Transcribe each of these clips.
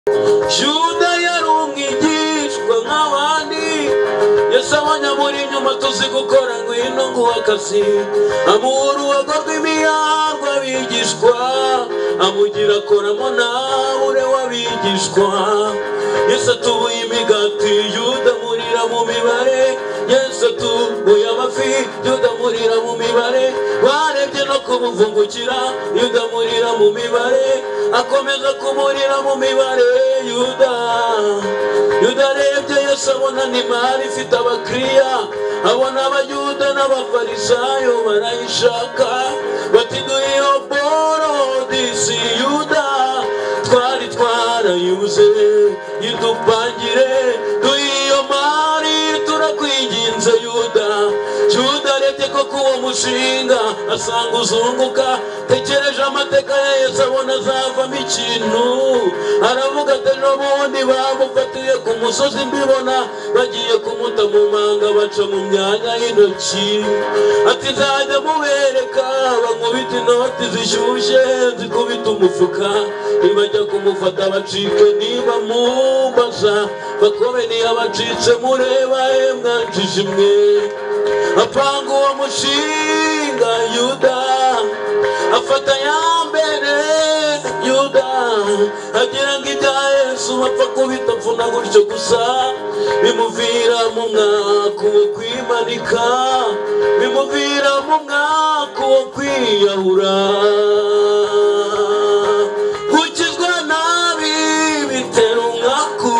Yuda yari umwigishwa nk'abandi, Yesu abanyamuri inyuma tuzi gukora ngwino nguha akazi, amuha uruhago rw'imiyarwa abigishwa, amugira akoramo nawe w'abigishwa. Yesu atubuye imigati, Yuda amurira mu mibare. Yesu atubuye amafi, Yuda amurira mu mibare. Barebye no kumuvungukira, Yuda amurira mu mibare. Akomeza kumurira mu mibare. Yuda arebye Yesu abona n'imari ifite abakiriya, abona abayuda n'abafarisayo barayishaka, bati duhe iyo boro disi Yuda twari twarayuze, idupangire duhe iyo mari turakwinginze Yuda. Yuda arebye ko kuwo mushinga asanga uzunguka, tekereje amateka ya Yesu abona azavamo ikintu, aravuga ati n'ubundi bamufatiye ku musozi mbibona, bagiye kumuta mu manga baca mu myanya y'intoki, ati nzajya mubereka bankubita inoti zishyushye zikubita umufuka, nibajya kumufata bacike, niba mumbaza bakobe ntiyabacitse mureba mwanjije imwe. Apanga uwo mushinga Yuda, afata ya mbere Yuda, agira ngo ibya Yesu bapfa kubita mfuna gutyo gusa, bimuvira mu mwaka wo kwimanika, bimuvira mu mwaka wo kwiyahura. Gukizwa nabi bitera umwaku.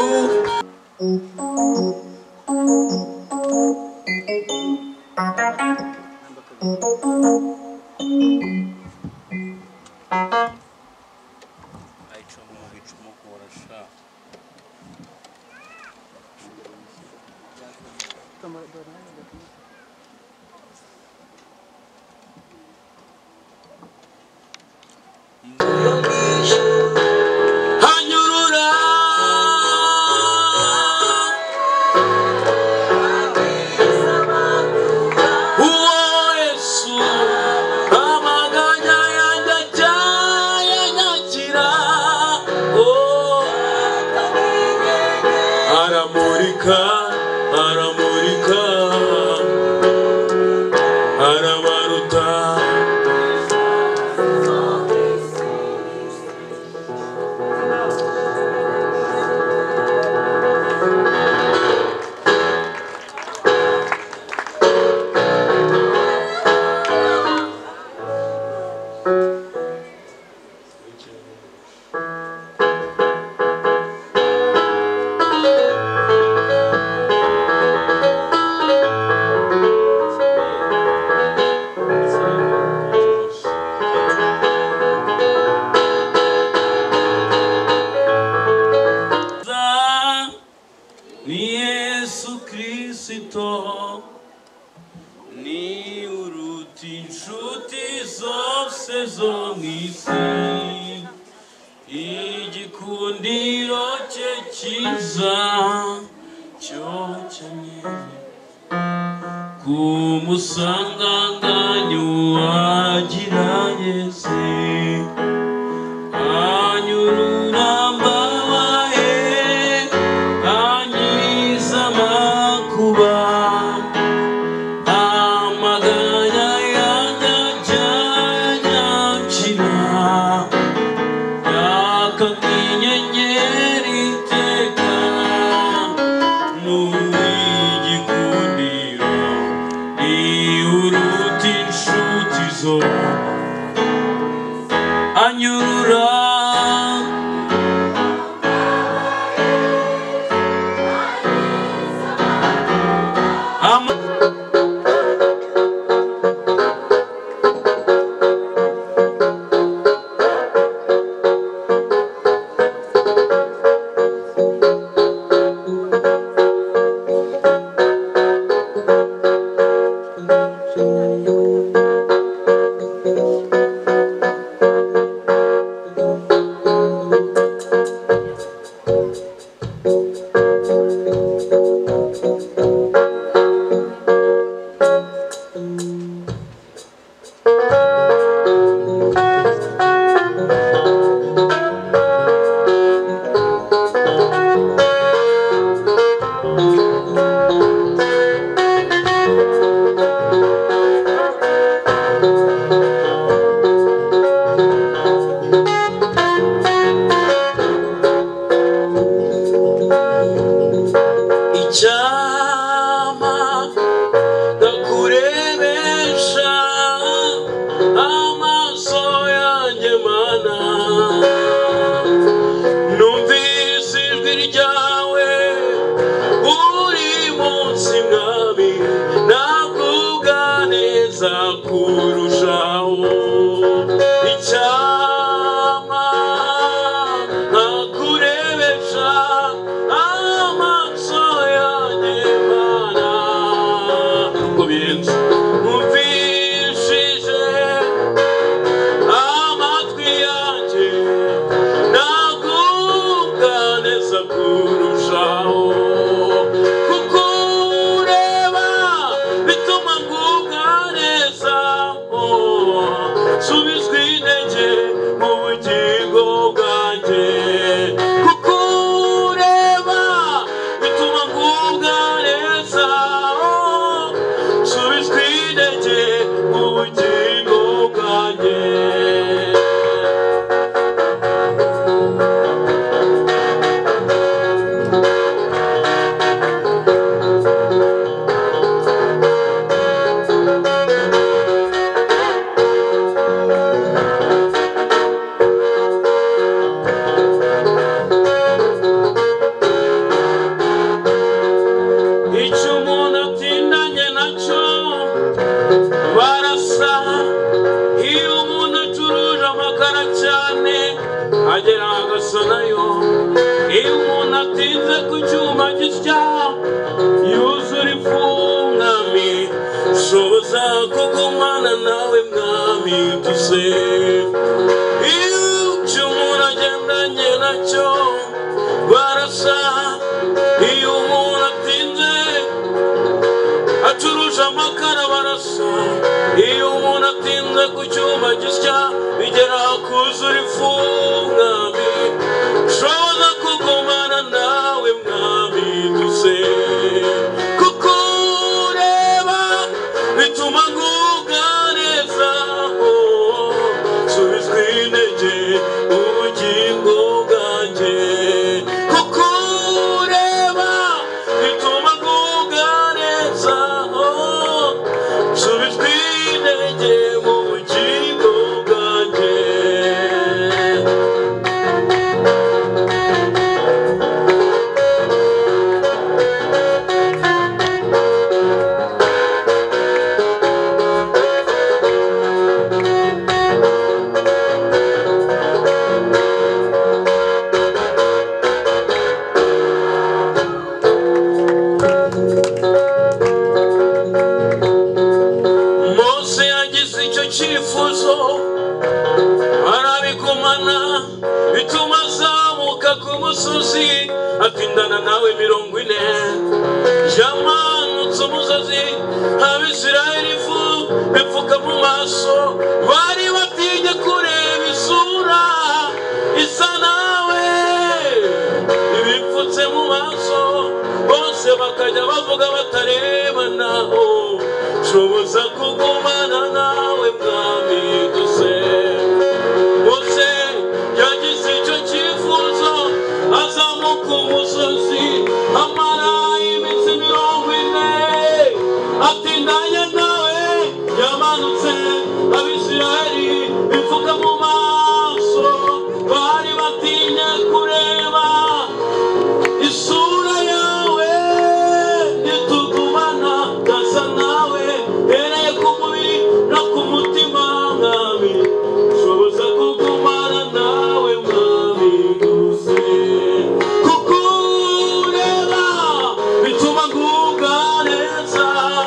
Ni uruti inshuti zose zo mw'isi, igikundiro cye cyiza cyocanye kumusanganganyo wagira Yesu, anyurura mbabaye anyiza amakuba, amaganya yanyakira yaka nk'inyenyeri iteka, n'uw'igikundiro ni uruta inshuti zose. kurushaho kuko ureba bituma ngubwa neza subizwa intege mu bugingo bwanjye kuko ureba bituma ngubwa neza subizwa intege mu bugingo bwanjye agera agasanayo iyo umuntu atinze ku cyuma gisya yuzura ifungami shoboza kugumana nawe mwami tuse iyo umuntu agendanye nacyo barasa iyo umuntu atinze acuruje amakara barasa iyo umuntu atinze ku cyuma gisya bigera kuzura ifungami shoboza kugumana nawe mwami duse kuko ureba bituma ngubwa neza subizwa intege ubugingo bwanjye kuko ureba bituma ngubwa neza subizwa intege mu bugingo bwanjye cyifuzo arabigumana bituma azamuka ku musozi atindana nawe 40 yamanutse umusozi abisirayeli bipfuka mu maso bari batinye kureba isura isa nawe ibipfutse mu maso bose bakajya bavuga batarebana shoboza kugumana nawe mwami duse bose yagize icyo cyifuzo azamuka umusozi amara iminsi 40 atindanye nawe yamanutse abisirayeli bipfuka mu maso bari batinye kureba isura yawe nitugumana gasa nawe hereye ku mubiri no ku mutima mwami shoboza kugumana nawe mwami duse kuko ureba bituma ngubwa neza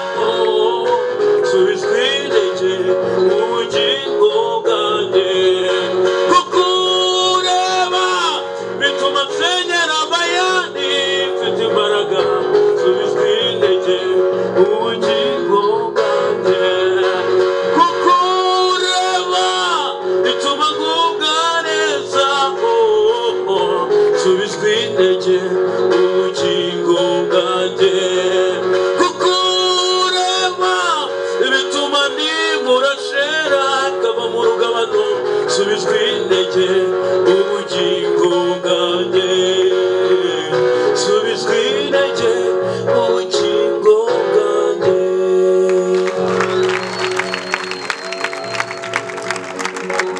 subizwa intege mu bugingo bwanjye kuko ureba bituma nsenyera abayandi mfite imbaraga subizwa intege mu bugingo bwanjye kuko ureba bituma ngubwa neza subizwa intege mu bugingo bwanjye kuko ureba bituma nimurashera kava mu rugabano subizwa intege mu bugingo bwanjye subizwa intege mu bugingo bwanjye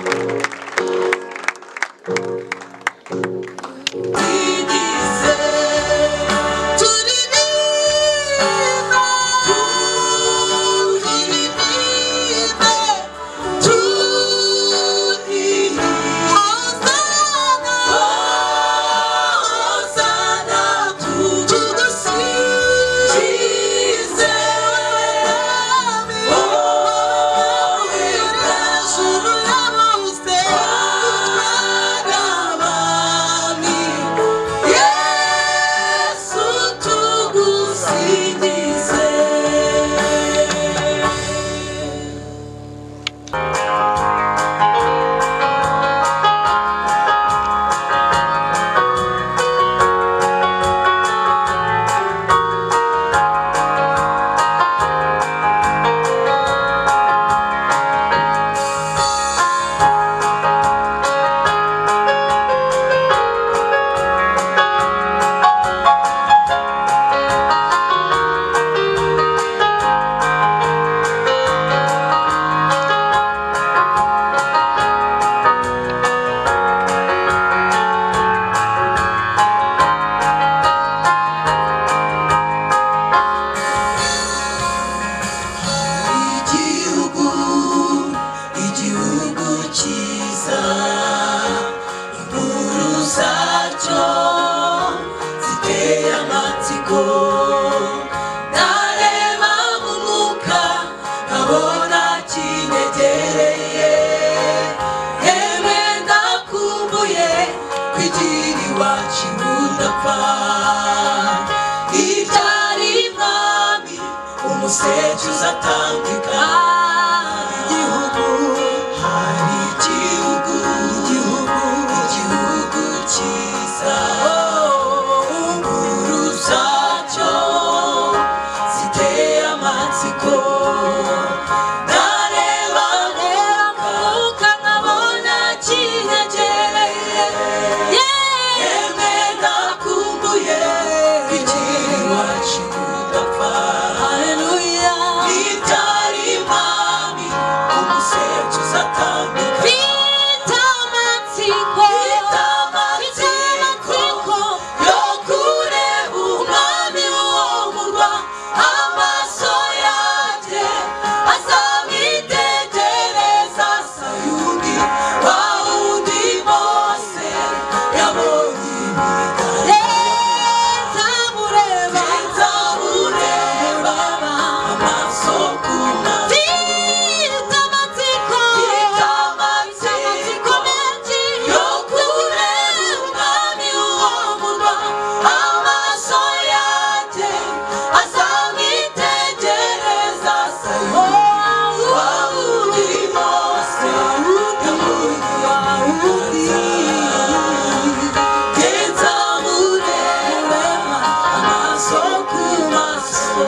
Igize ziteye amatsiko nareba mu mwuka nkabona kinyegereye yewe ndakumbuye kwigira iwacu budapfa ibyari mwami umuseke uzatambika igihugu hari igihugu cyiza inkuru zacyo ziteye amatsiko nareba mwuka nkabona kinyegereye yewe ndakumbuye kwigira iwacu budapfa haleluya ibyari mwami umuseke uzatambika bita amatsiko yo kureba umwami wo mu rwa amaso yanjye azamwitegereza sayuni wa wundi mose yabonye imigani nzamureba amaso ku maso bita amatsiko menshi yo kureba umwami wo mu rwa amaso yanjye azamwitegereza sayuni wa wundi mose yabonye nzamureba amaso ku maso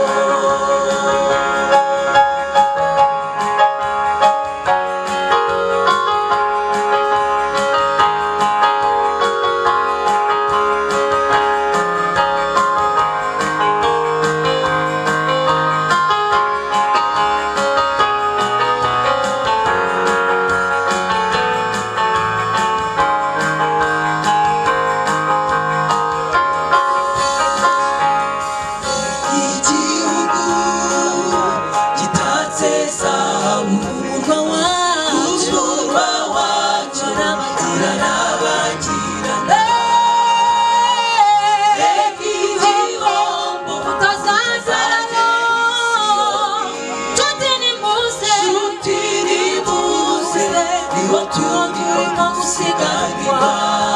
igihugu gitatse zahabu umurwa wacu urarabagirana igihombo utazazaramo nshuti nimuze niho turimo gusiganirwa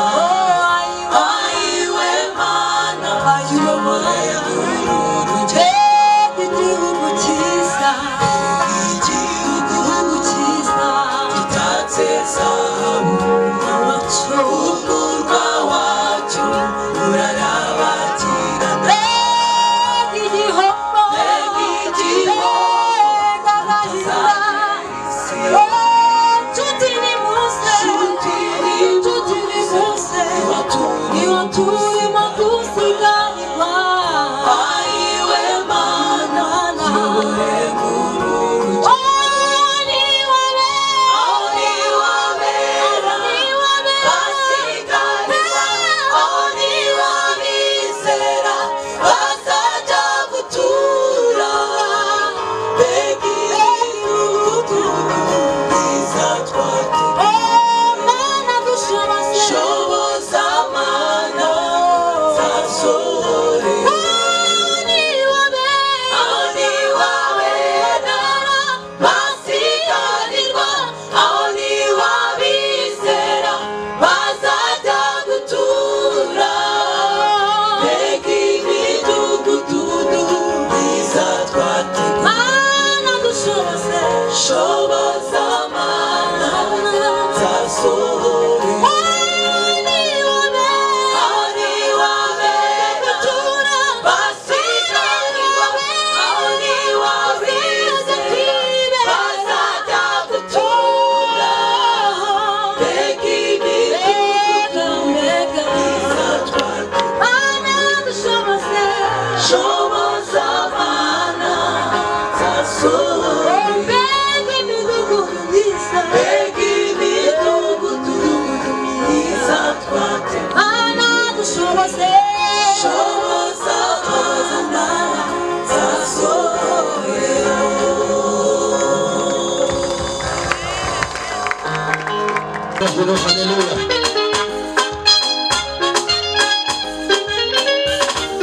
ayiwe mana ayobore igihugu cyiza gitatse zahabu umurwa wacu urarabagirana igihombo nshuti nimuze niho turimo gusiganirwa ayiwe mana tuyobore muri uru basiganirwa aho niba bizera bazajya gutura mbega igihugu cyiza twateguye shoboza mana zasohore aho niba bera basiganirwa aho niba bizera bazajya gutura mbega imidugudu myiza twateguye shoboza mana zasohore aho niba bera basiganirwa aho niba bizera bazajya gutura mbega imidugudu myiza twateguye shoboza mana zasohore mbega imidugudu myiza twateguye shoboza mana zasohore Hallelujah.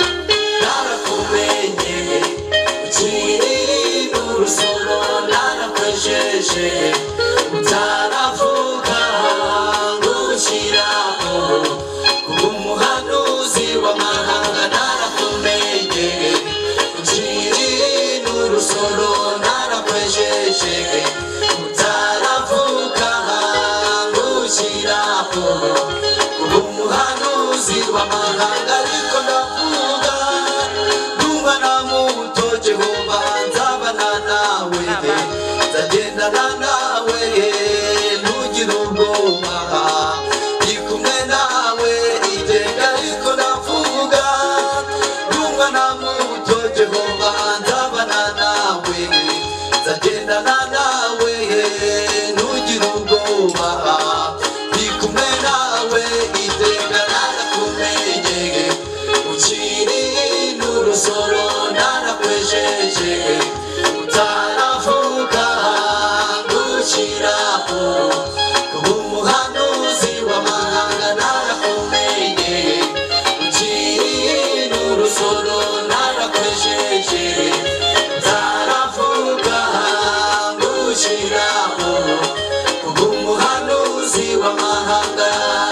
w'amahanga ariko ndavuga n'umwana muto Jehova nzabana nawe nzagendana nawe ntugire ubwoba ndi kumwe nawe iteka ariko ndavuga n'umwana muto Jehova nzabana nawe nzagendana nawe ntugire ubwoba ndi kumwe nawe iteka narakumenye ukiri n'urusoro narakwejeje utaravuka ngushyiraho kuba umuhanuzi w'amahanga narakumenye ukiri n'urusoro narakwejeje utaravuka ngushyiraho kuba umuhanuzi w'amahanga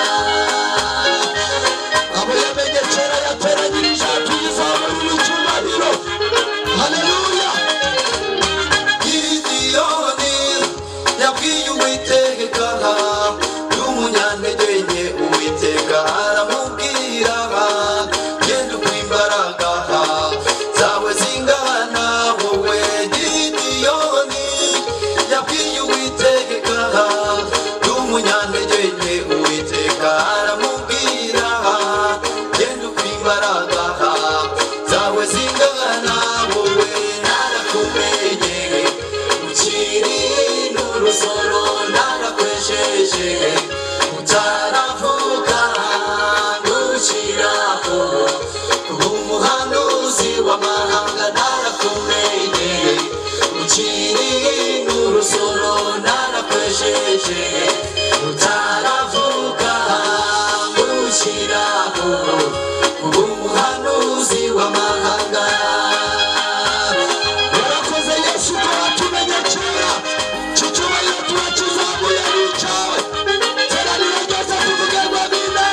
abo yamenye kera yateranyirije tuyizamurira icyubahiro haleluya Gideyoni yabwiye Uwiteka y'umunyantege nke Uwiteka aramubwira genda uko imbaraga zawe zingana wowe Gideyoni yabwiye Uwiteka y'umunyantege nke Uwiteka aramubwira genda uko imbaraga zawe zingana wowe narakumenye ukiri n'urusoro narakwejeje utaravuka ngushyiraho kuba umuhanuzi w'amahanga narakumenye ukiri n'urusoro narakwejeje utaravuka ngushyiraho kuba umuhanuzi w'amahanga warakoze Yesu ko watumenye kera cy'icyubahiro turakizamuye ari icyawe teraniro ryose tuvuge ngo amina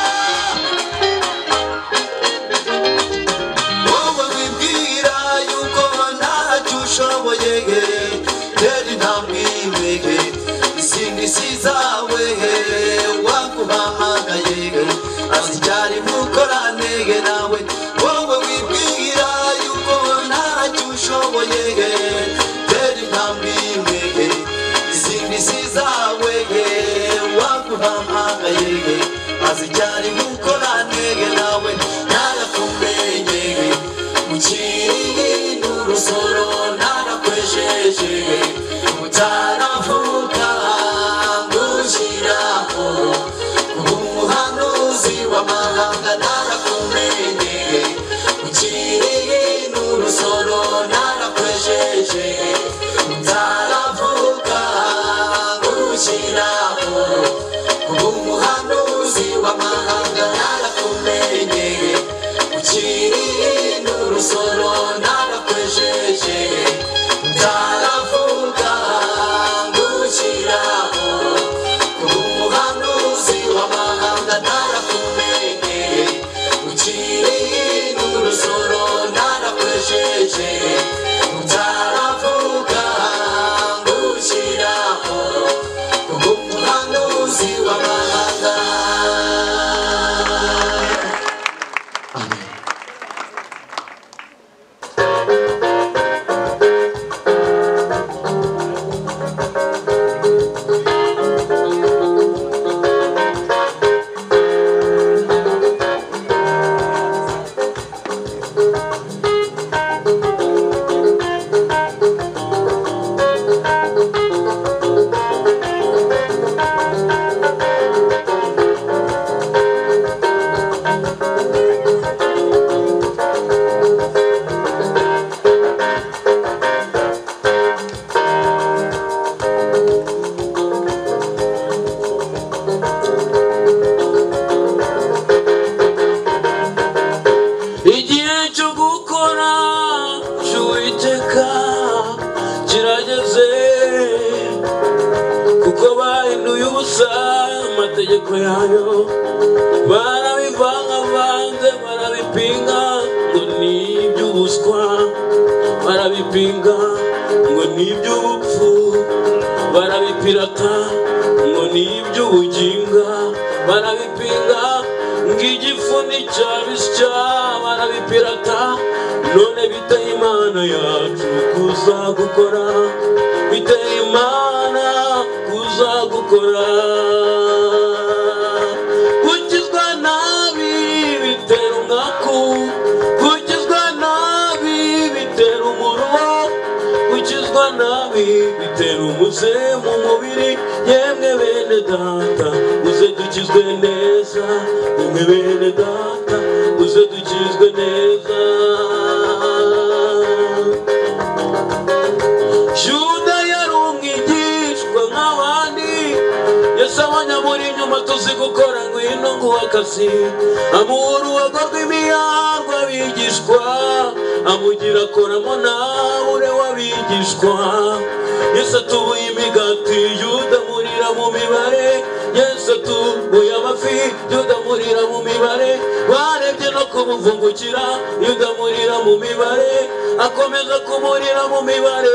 wowe wibwira yuko ntacyo ushoboye tera intambwe imwe izindi si zawe waguhamagaye azicyari mukorane nawe wowe wibwira yuko ntacyo ushoboye tera intambwe imwe izindi si zawe waguhamagaye azicyari mukorane nawe narakumenye ukiri n'urusoro narakwejeje utaravuka ngushyiraho kuba umuhanuzi w'amahanga narakumenye ukiri n'urusoro narakwejeje utaravuka ngushyiraho kuba umuhanuzi w'amahanga narakumenye ukiri n'urusoro narakwejeje utaravuka ngushyiraho kuba umuhanuzi w'amahanga narakumenye ukiri n'urusoro narakwejeje utaravuka ngushyiraho kuba umuhanuzi w'amahanga Amen. amategeko yayo barabivangavanze barabipinga ngo ni iby'ubuswa barabipinga ngo ni iby'ubupfu barabipirata ngo ni iby'ubuginga barabipinga ng'igifuni cyabisya barabipirata none biteye imana yacu kuza gukora biteye imana kuza gukora gukizwa nabi bitera umwaku gukizwa nabi bitera umuruho gukizwa nabi bitera umuze mu mubiri yemwe bene data uze dukizwe neza yemwe bene data uze dukizwe neza Yuda yari umwigishwa nk'abandi Yesu abanyamuri inyuma tuzi gukora ngwino nguha akazi amuha uruhago rw'imiyarwa abigishwa amugira akoramo nawe w'abigishwa Yesu atubuye imigati Yuda amurira mu mibare Yesu atubuye amafi Yuda amurira mu mibare barebye no kumuvungukira Yuda amurira mu mibare akomeza kumurira mu mibare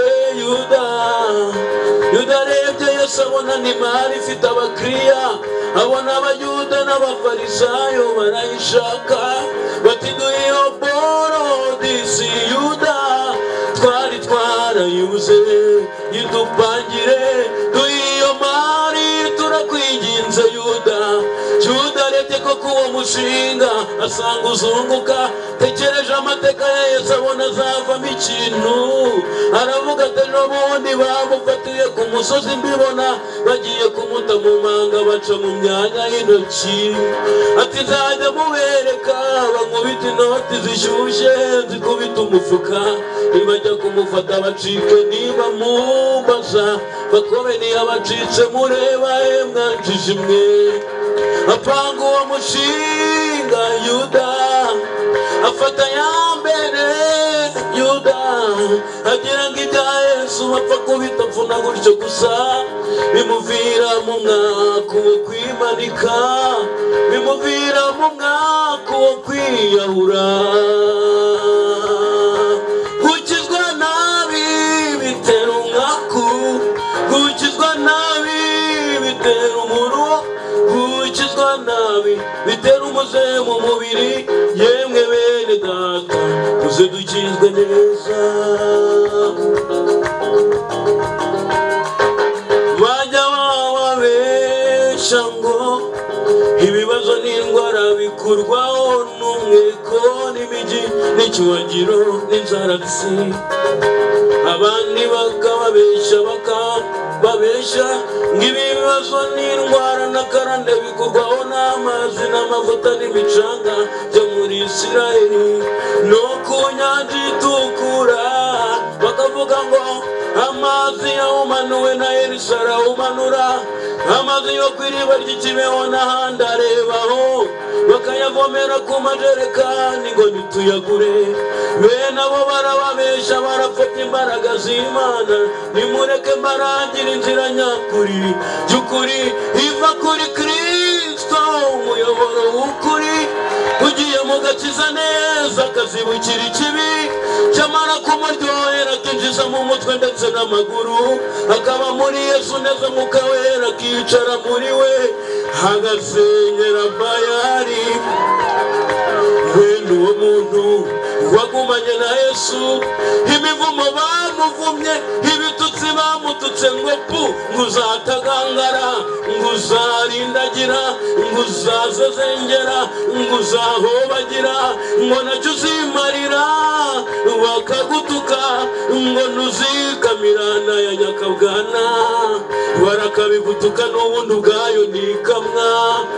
Yuda arebye Yesu abona n'imari ifite abakiriya abona abayuda n'abafarisayo barayishaka bati duhe iyo boro disi Yuda twari twarayuze idupangire duhe iyo mari turakwinginze Yuda arebye ko kuwo mushinga asanga uzunguka tekereje amateka ya Yesu abona azavamo ikintu aravuga ati ejo bundi bamufatiye ku musozi mbibona bagiye kumuta mu manga baca mu myanya y'intoki ati nzajya mubereka bankubita inoti zishyushye zikubita umufuka nibajya kumufata bacike niba mumbaza bakobe ntiyabacitse mureba mwanjije imwe apanga uwo mushinga Yuda afata ya mbere Yuda agira ngo ibya Yesu bapfa kubita mfuna gutyo gusa bimuvira mu mwaka wo kwimanika bimuvira mu mwaka wo kwiyahura gukizwa nabi bitera umwaku gukizwa nabi bitera umuruho gukizwa nabi bitera umuze mu mubiri yemwe bene data uze dukizwe neza bajya bababesha ngo ibibazo n'indwara bikurwaho n'umweko n'imigi n'icyubagiro n'inzaratsi abandi bakababesha ng'ibibazo n'indwara n'akarande bikurwaho n'amazi n'amavuta n'imicanga byo muri Isirayeli no ku nyanja itukura bakavuga ngo amazi yawumanuwe na Elisa arawumanura amazi yo kw'iriba ry'ikibeho n'ahandi arebaho bakayavomera ku majerekani ngo nituyagure bene abo barababesha barapfobya imbaraga z'Imana nimureke mbarangire inzira nyakuri y'ukuri iva kuri Kristo umuyoboro w'ukuri ugiye mu gakiza neza akazibukira ikibi cyamara kumuryohera akinjiza mu mutwe ndetse n'amaguru akaba muri Yesu neza mwuka wera akicara muri we agasenyera Bayali wenda uwo muntu wagumanye na Yesu imivumo bamuvumye ibitutsi bamututse ngo pu nguzatagangara nguzarindagira nguzazezengera nguzahobagira ngo nacyo uzimarira bakagutuka ngo ntuzikamirana ya nyakabwana barakabigutuka n'ubundi ubwayo nikamwa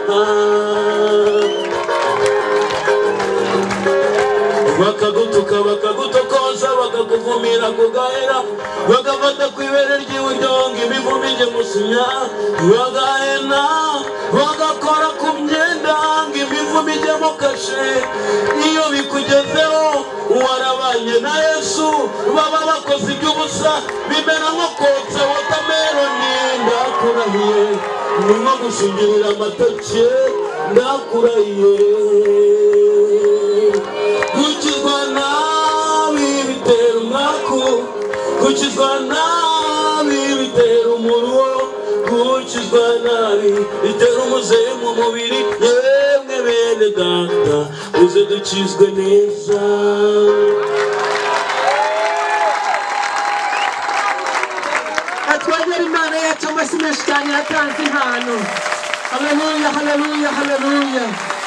bakagutuka bakagutokoza bakakuvumira kugahera bagafata ku ibere ry'iburyo ngo imivumo ijye musinya bagahena bagakora ku myenda ngo imivumo ijyemo kashe iyo bikugezeho warabanye na Yesu baba bakoze iby'ubusa bimera nko kotsa wotameroni ndakurahiye ni nko gushingirira amateke ndakurahiye gukizwa nabi bitera umwaku gukizwa nabi bitera umuruho gukizwa nabi bitera umuze mu mubiri yemwe bene data uze dukizwe neza. atwongera imana yacu amashyi menshi cyane yatanze impano. Haleluya, haleluya, haleluya.